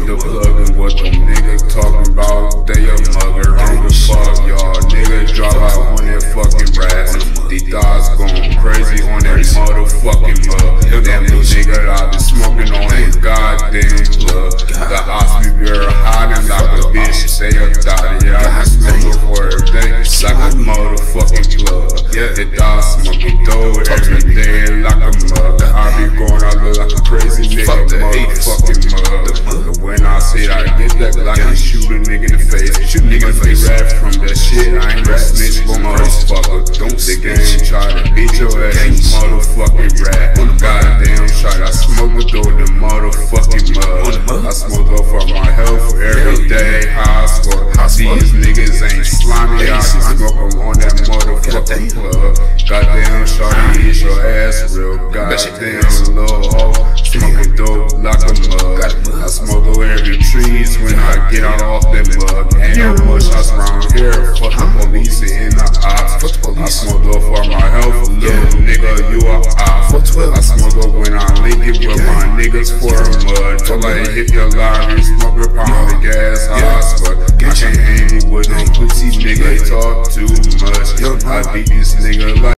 the plug and what them niggas talking about, they a mugger. I don't give a fuck, y'all niggas drop out on that fucking brass. These dogs going crazy on that motherfucking mug. Damn little nigga, I been smoking on his goddamn plug. The ops be very hiding like a bitch, stay up thought it. I been smoking for every day like a motherfucking plug. The dogs smoking dough every day like a mug. I be going out look like a crazy nigga, motherfucking mug. When I say I get that Glock and shoot a nigga in the face, niggas be rap from that shit. I ain't no snitch, but motherfucker. Don't the game try to beat your ass, you motherfucking rat. Goddamn shot, I smoke the door, the motherfucking mug. I smoke up for my health every day. How I smoke, these niggas ain't slimy. I smoke them on that motherfucking plug. Goddamn shawty, hit your ass real. Goddamn little hoe, smoking dope like a mug. I smoke over every trees when I get out off that mug. Ain't no much us around here. Fuck the police and the ops. I smoke up for my health, little nigga, you a op. I smoke up when I link it with my niggas for a mud. Till I hit the lottery, smoke a pound of gas, but I can't hang with no pussy nigga, talk too much. I beat this nigga like